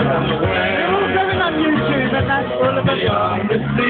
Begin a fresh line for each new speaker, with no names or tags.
They're all going on YouTube and that's all of us.